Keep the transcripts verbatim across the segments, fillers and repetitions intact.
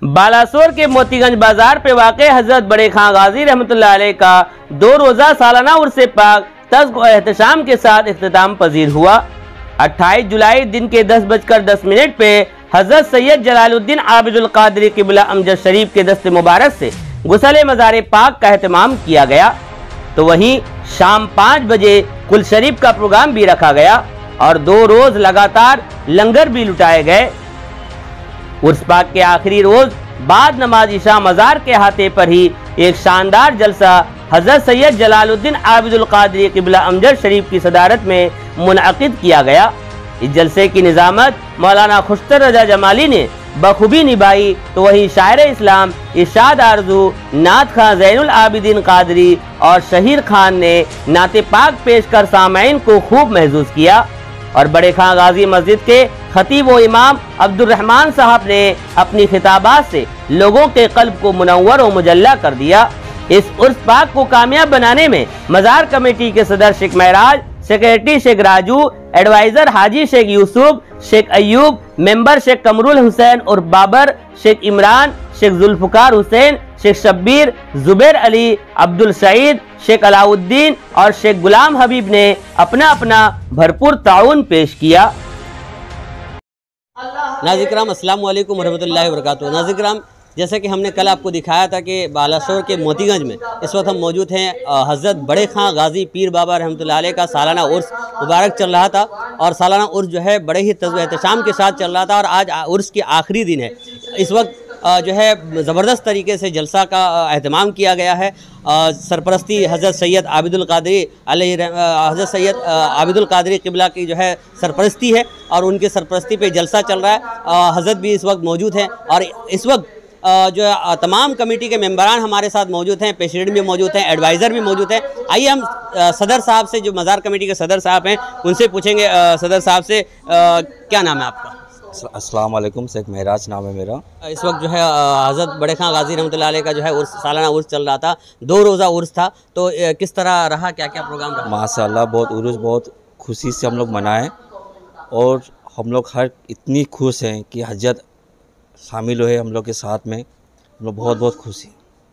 बालासोर के मोतीगंज बाजार पे वाक़ हजरत बड़े खां गाजी रहमतुल्लाह अलैह का दो रोज़ा सालाना उर्स पाक तज़्क और एहतशाम के साथ इख्तिताम पजीर हुआ। अट्ठाईस जुलाई दिन के दस बजकर दस मिनट पे हजरत सैयद जलालुद्दीन आबिदुल कादरी क़िबला अमजद शरीफ के दस्ते मुबारक से गुस्ल मज़ार पाक का एहतमाम किया गया। तो वहीं शाम पाँच बजे कुल शरीफ का प्रोग्राम भी रखा गया और दो रोज लगातार लंगर भी लुटाए गए। उर्स पाक के आखिरी रोज बाद नमाज इशा मज़ार के अहाते पर ही एक शानदार जलसा हजरत सैयद जलालुद्दीन आबिदुल कादरी क़िबला अमजद शरीफ की सदारत में मुनअक़िद किया गया। इस जलसे की निज़ामत मौलाना खुशतर रजा जमाली ने बखूबी निभाई। तो वहीं शायर इस्लाम इरशाद आरजू, नात खां ज़ैनुल आबिदीन कादरी और शहीर खान ने नाते पाक पेश कर सामईन को खूब महसूस किया। और बड़े खां गाजी मस्जिद के खतीब व इमाम अब्दुल रहमान साहब ने अपनी खिताबात से लोगों के कल्ब को मुनव्वर व मुजल्ला कर दिया। इस उर्स पाक को कामयाब बनाने में मज़ार कमेटी के सदर Sheikh Mahraj, secretary Sheikh Raju, adviser Haji Sheikh Yusuf, Sheikh Ayub, member Sheikh Kamrul Hussain और बाबर, शेख इमरान, शेख जुल्फकार हुसैन, शेख शब्बीर, जुबैर अली, अब्दुल सईद, शेख अलाउद्दीन और शेख गुलाम हबीब ने अपना अपना भरपूर ताउन पेश किया। नाज़िर अस्सलाम वालेकुम वरहमतुल्लाहि वबरकातुहू। नाज़िर, जैसे कि हमने कल आपको दिखाया था कि बालासोर के मोतीगंज में इस वक्त हम मौजूद हैं। हज़रत बड़े खां गाजी पीर बाबा रहमतुल्लाह अलैह का सालाना उर्स मुबारक चल रहा था और सालाना उर्स जो है बड़े ही तज़्व एहतशाम के साथ चल रहा था और आज उर्स की आखिरी दिन है। इस वक्त जो है ज़बरदस्त तरीके से जलसा का एहतमाम किया गया है। सरपरस्ती हज़रत सैयद आबिदुल कादरी अलैहि हज़रत सैयद आबिदुल कादरी क़िबला की जो है सरपरस्ती है और उनके सरपरस्ती पे जलसा चल रहा है। हज़रत भी इस वक्त मौजूद हैं और इस वक्त जो है तमाम कमेटी के मेंबरान हमारे साथ मौजूद हैं, प्रेसिडेंट भी मौजूद हैं, एडवाइज़र भी मौजूद हैं। आइए हम सदर साहब से, जो मज़ार कमेटी के सदर साहब हैं, उनसे पूछेंगे। सदर साहब से क्या नाम है आपका? अस्सलाम वालेकुम, शेख महराज नाम है मेरा। इस वक्त जो है हज़रत बड़े खां गाजी रहमतुल्लाह अलैह का जो है उर्स सालाना उर्स चल रहा था, दो रोज़ा उर्स था, तो किस तरह रहा, क्या क्या प्रोग्राम रहा? माशाअल्लाह बहुत उर्स बहुत खुशी से हम लोग मनाएं और हम लोग हर इतनी खुश हैं कि हजरत शामिल हुए हम लोग के साथ में, हम लोग बहुत बहुत खुशी।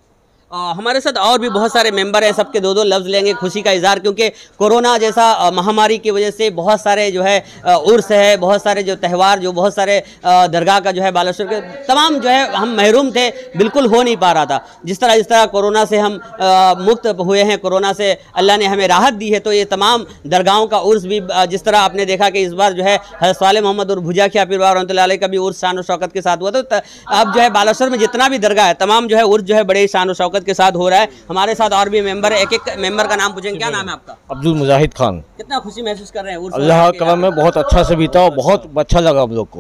आ, हमारे साथ और भी बहुत सारे मेंबर हैं, सबके दो दो लफ्ज़ लेंगे खुशी का इज़हार, क्योंकि कोरोना जैसा महामारी की वजह से बहुत सारे जो है उर्स है, बहुत सारे जो त्यौहार, जो बहुत सारे दरगाह का जो है बालासोर के तमाम जो है हम महरूम थे, बिल्कुल हो नहीं पा रहा था। जिस तरह जिस तरह कोरोना से हम आ, मुक्त हुए हैं, कोरोना से अल्लाह ने हमें राहत दी है, तो ये तमाम दरगाहों का उर्स भी जिस तरह आपने देखा कि इस बार जो है हज़रत साले मोहम्मद और भुजा खिया पीर बाबा रहमतुल्लाह अलैह का भी उर्स शान और शौकत के साथ हुआ। तो अब जो है बालासोर में जितना भी दरगाह है तमाम जो है उर्स जो है बड़े शान और शौकत के साथ हो रहा है। हमारे साथ और भी मेंबर है, एक एक मेंबर का नाम पूछेंगे। क्या नाम है आपका? अब्दुल मुजाहिद खान। कितना खुशी महसूस कर रहे हैं? अल्लाह का करम में बहुत अच्छा से बीता और बहुत अच्छा लगा हम लोग को।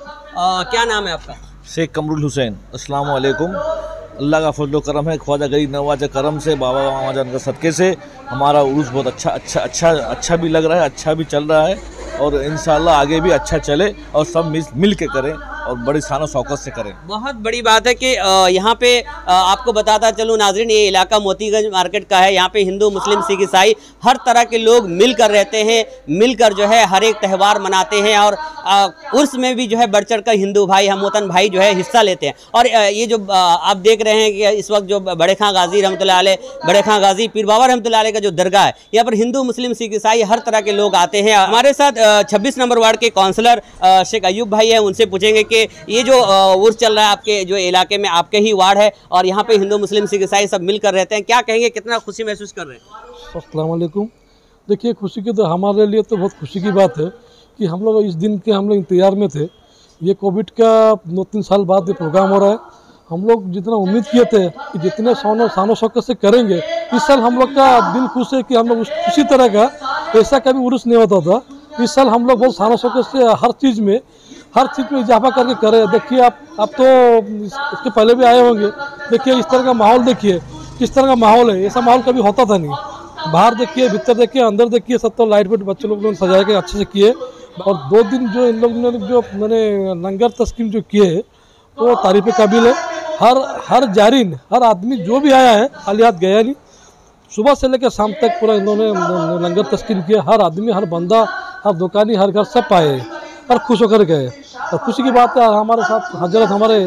आ, क्या नाम है आपका? शेख कमरुल हुसैन। अस्सलाम वालेकुम। अल्लाह का फजल करम है, ख्वाजा गरीब नवाज करम से, बाबा मामा जान के सदक़े से हमारा उर्स बहुत अच्छा अच्छा अच्छा अच्छा भी लग रहा है, अच्छा भी चल रहा है और इंशाअल्लाह आगे भी अच्छा चले और सब मिल मिल के करें और बड़ी शान और शौकत से करें। बहुत बड़ी बात है कि यहाँ पे आपको बताता चलूँ नाज़रीन, ये इलाका मोतीगंज मार्केट का है। यहाँ पे हिंदू, मुस्लिम, सिख, ईसाई हर तरह के लोग मिलकर रहते हैं, मिलकर जो है हर एक त्यौहार मनाते हैं और उर्स में भी जो है बढ़ चढ़ कर हिंदू भाई, हमवतन भाई जो है हिस्सा लेते हैं। और ये जो आप देख रहे हैं कि इस वक्त जो बड़े खां गाजी रहमतुल्लाह अलैह, बड़े खां गाजी पीर बाबा रहमतुल्लाह अलैह का जो दरगाह है, यहाँ पर हिंदू, मुस्लिम, सिख, ईसाई हर तरह के लोग आते हैं। हमारे साथ छब्बीस नंबर वार्ड के काउंसलर शेख अयूब भाई हैं, उनसे पूछेंगे कि ये जो उर्स चल रहा है आपके जो इलाके में, आपके ही वार्ड है और यहाँ पे हिंदू, मुस्लिम, सिख, ईसाई सब मिलकर रहते हैं, क्या कहेंगे, कितना खुशी महसूस कर रहे हैं? अस्सलाम वालेकुम। देखिए, खुशी की तो हमारे लिए तो बहुत खुशी की बात है कि हम लोग इस दिन के हम लोग इंतजार में थे। ये कोविड का दो तीन साल बाद ये प्रोग्राम हो रहा है। हम लोग जितना उम्मीद किए थे कि जितने शान शान शौकत से करेंगे, इस साल हम लोग का दिल खुश है कि हम लोग उसी तरह का ऐसा कभी उर्स नहीं होता था। इस साल हम लोग बहुत शान शौकत से हर चीज़ में हर चीज़ में इजाफा करके करें। देखिए, आप आप तो इसके पहले भी आए होंगे, देखिए इस तरह का माहौल, देखिए किस तरह का माहौल है, ऐसा माहौल कभी होता था नहीं। बाहर देखिए, भीतर देखिए, अंदर देखिए, सब तो लाइट वेट बच्चे लोग सजा के अच्छे से किए और दो दिन जो इन लोगों ने जो मैंने लंगर तस्कीम जो किए वो तारीफ काबिल है। हर हर जारीन, हर आदमी जो भी आया है खाली हाथ गया नहीं। सुबह से लेकर शाम तक पूरा इन्होंने लंगर तस्कीम किया। हर आदमी, हर बंदा, हर दुकानी, हर घर सब पाए और खुश होकर गए। और खुशी की बात है, हमारे साथ हजरत हमारे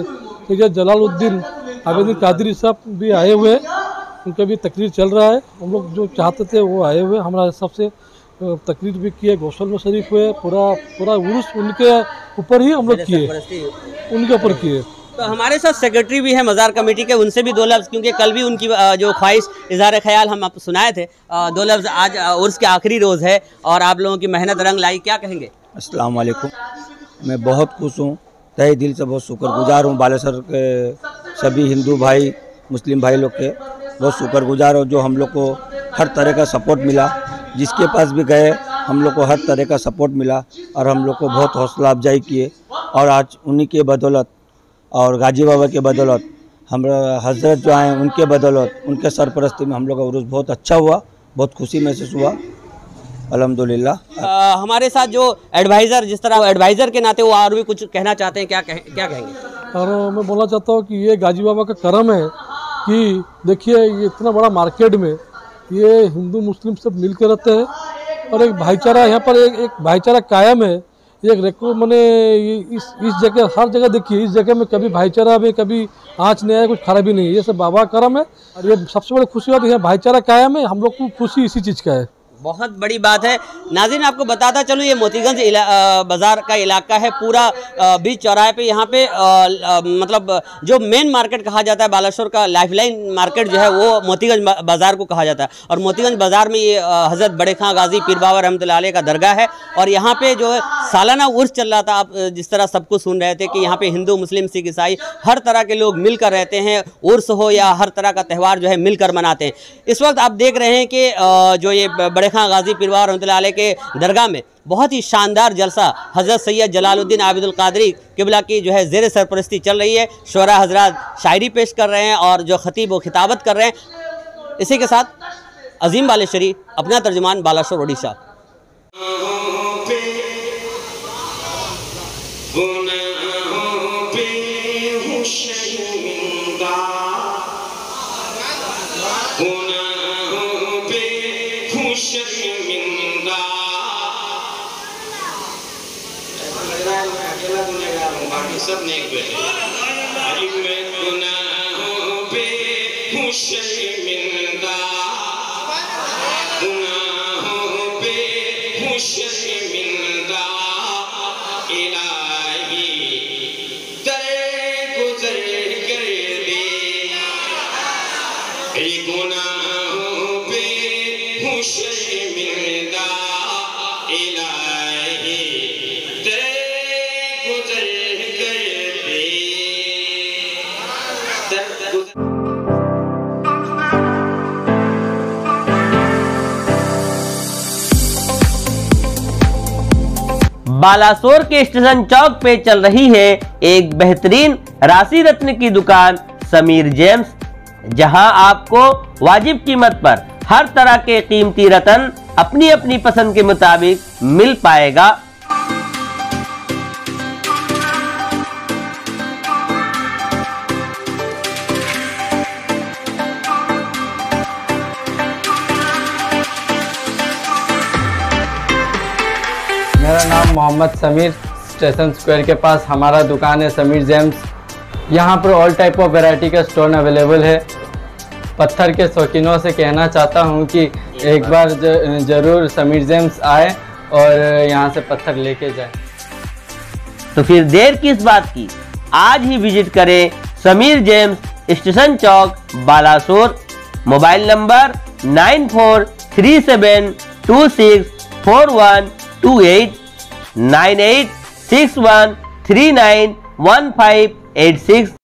सैयद जलालुद्दीन आबिदीन कादरी साहब भी आए हुए हैं, उनका भी तकरीर चल रहा है। हम लोग जो चाहते थे वो आए हुए, हमारा सबसे तकरीर भी किए, गौसल में शरीफ हुए, पूरा पूरा उर्स उनके ऊपर ही हम लोग किए, उनके ऊपर किए। तो हमारे साथ सेक्रेटरी भी हैं मज़ार कमेटी के, उनसे भी दो लफ्ज़, क्योंकि कल भी उनकी जो ख्वाहिश इज़हार ख्याल हम आप सुनाए थे, दो लफ्ज़। आज उर्स के आखिरी रोज़ है और आप लोगों की मेहनत रंग लाई, क्या कहेंगे? अस्सलाम वालेकुम। मैं बहुत खुश हूँ, तहे दिल से बहुत शुक्रगुजार हूँ बालेसर के सभी हिंदू भाई मुस्लिम भाई लोग के बहुत शुक्रगुजार हूँ, जो हम लोग को हर तरह का सपोर्ट मिला। जिसके पास भी गए हम लोग को हर तरह का सपोर्ट मिला और हम लोग को बहुत हौसला अफजाई किए। और आज उन्हीं के बदौलत और गाजी बाबा के बदौलत हम हजरत जो आए उनके बदौलत, उनके सरपरस्ती में हम लोग का उर्स बहुत अच्छा हुआ, बहुत खुशी महसूस हुआ, अल्हम्दुलिल्लाह। हमारे साथ जो एडवाइज़र, जिस तरह एडवाइज़र के नाते वो और भी कुछ कहना चाहते हैं, क्या कहें, क्या कहेंगे? और मैं बोलना चाहता हूँ कि ये गाजी बाबा का करम है कि देखिए ये इतना बड़ा मार्केट में ये हिंदू मुस्लिम सब मिल के रहते हैं और एक भाईचारा यहाँ पर एक, एक भाईचारा कायम है। एक रेको मैंने इस इस जगह, हर जगह देखिए, इस जगह में कभी भाईचारा में कभी आँच नहीं आया, कुछ खराबी नहीं है, ये सब बाबा का करम है। और ये सबसे बड़ी खुशी बात है, भाईचारा कायम है, हम लोग को खुशी इसी चीज़ का है, बहुत बड़ी बात है। नाज़रीन, आपको बताता चलो, ये मोतीगंज बाज़ार का इलाका है, पूरा बीच चौराहे पे, यहाँ पे आ, आ, मतलब जो मेन मार्केट कहा जाता है बालासोर का, लाइफलाइन मार्केट जो है वो मोतीगंज बाज़ार को कहा जाता है। और मोतीगंज बाज़ार में ये हज़रत बड़े खां गाजी पीर बाबा रहमतुल्लाह अलैह का दरगाह है और यहाँ पे जो है सालाना उर्स चल रहा था। आप जिस तरह सबको सुन रहे थे कि यहाँ पे हिंदू मुस्लिम सिख ईसाई हर तरह के लोग मिलकर रहते हैं, उर्स हो या हर तरह का त्यौहार जो है मिलकर मनाते हैं। इस वक्त आप देख रहे हैं कि जो ये बड़े खां गाजी पीर बाबा रहमतुल्लाह अलैह के दरगाह में बहुत ही शानदार जलसा हज़रत सैयद जलालुद्दीन आबिदुल कादरी किबला की जो है ज़ेर सरपरस्ती चल रही है। शुरा हजरात शायरी पेश कर रहे हैं और जो खतीब वो खिताबत कर रहे हैं। इसी के साथ अजीम बालेश्वरी, अपना तर्जुमान, बालासोर, ओडिशा। सब नेक बैठे अजी मैं गुनाहों पे हूँ शर्मिंदा, गुनाहों पे हूँ शर्मिंदा, इलाही दरगुजर कर दे, ये गुनाहों पे हूँ शर्मिंदा, इलाही दरगुजर बालासोर के स्टेशन चौक पे चल रही है एक बेहतरीन राशि रत्न की दुकान समीर जेम्स, जहां आपको वाजिब कीमत पर हर तरह के कीमती रत्न अपनी अपनी पसंद के मुताबिक मिल पाएगा। मेरा नाम मोहम्मद समीर, स्टेशन स्क्वायर के पास हमारा दुकान है समीर जेम्स। यहाँ पर ऑल टाइप ऑफ वैरायटी का स्टोन अवेलेबल है। पत्थर के शौकीनों से कहना चाहता हूँ कि एक बार ज़रूर समीर जेम्स आए और यहाँ से पत्थर लेके जाए। तो फिर देर किस बात की, आज ही विजिट करें Sameer gems, station Chowk, Balasore. Mobile number nine four three seven two six four one two eight, nine eight six one three nine one five eight six.